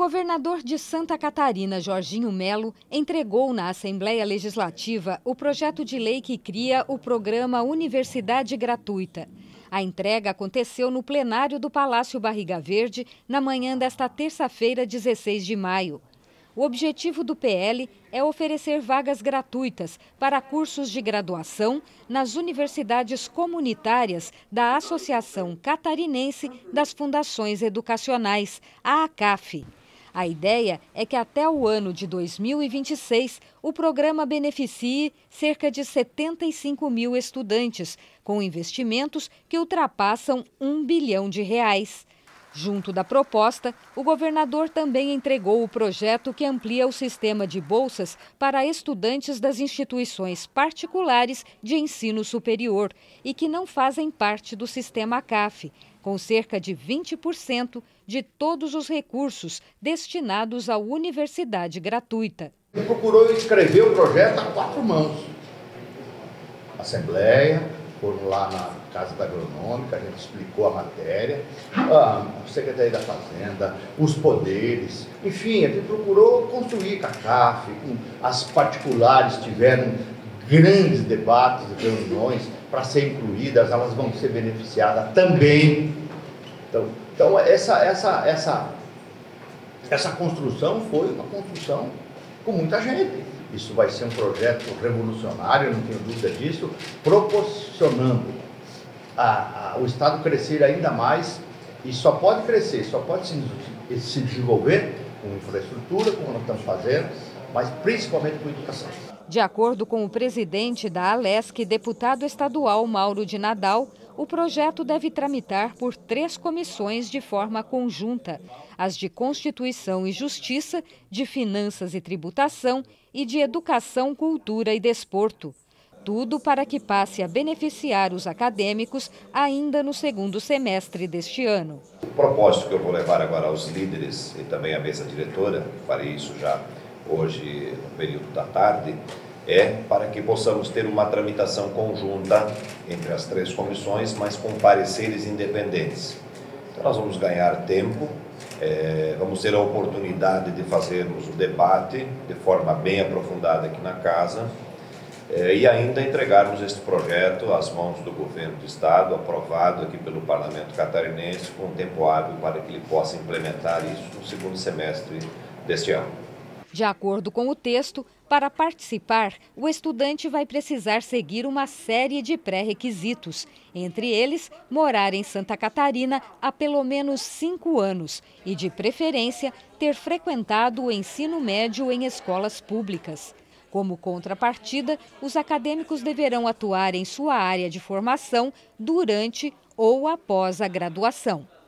governador de Santa Catarina, Jorginho Melo, entregou na Assembleia Legislativa o projeto de lei que cria o programa Universidade Gratuita. A entrega aconteceu no plenário do Palácio Barriga Verde na manhã desta terça-feira, 16 de maio. O objetivo do PL é oferecer vagas gratuitas para cursos de graduação nas universidades comunitárias da Associação Catarinense das Fundações Educacionais, a ACAF. A ideia é que até o ano de 2026 o programa beneficie cerca de 75 mil estudantes, com investimentos que ultrapassam R$ 1 bilhão. Junto da proposta, o governador também entregou o projeto que amplia o sistema de bolsas para estudantes das instituições particulares de ensino superior e que não fazem parte do sistema CAF, com cerca de 20% de todos os recursos destinados à universidade gratuita. Ele procurou escrever o projeto a 4 mãos. Assembleia, foram lá na Casa da Agronômica, a gente explicou a matéria, a Secretaria da Fazenda, os poderes, enfim, a gente procurou construir com a CAF, as particulares tiveram grandes debates e reuniões para ser incluídas, elas vão ser beneficiadas também. Então essa construção foi uma construção com muita gente. Isso vai ser um projeto revolucionário, não tenho dúvida disso, proporcionando o Estado crescer ainda mais, e só pode crescer, só pode se desenvolver com infraestrutura, como nós estamos fazendo, mas principalmente com educação. De acordo com o presidente da Alesc, deputado estadual Mauro de Nadal, o projeto deve tramitar por 3 comissões de forma conjunta: as de Constituição e Justiça, de Finanças e Tributação e de Educação, Cultura e Desporto. Tudo para que passe a beneficiar os acadêmicos ainda no 2º semestre deste ano. O propósito que eu vou levar agora aos líderes e também à mesa diretora, farei isso já hoje no período da tarde, é para que possamos ter uma tramitação conjunta entre as 3 comissões, mas com pareceres independentes. Então nós vamos ganhar tempo, vamos ter a oportunidade de fazermos o debate de forma bem aprofundada aqui na casa e ainda entregarmos este projeto às mãos do governo do Estado, aprovado aqui pelo Parlamento Catarinense, com tempo hábil para que ele possa implementar isso no 2º semestre deste ano. De acordo com o texto, para participar, o estudante vai precisar seguir uma série de pré-requisitos, entre eles, morar em Santa Catarina há pelo menos 5 anos e, de preferência, ter frequentado o ensino médio em escolas públicas. Como contrapartida, os acadêmicos deverão atuar em sua área de formação durante ou após a graduação.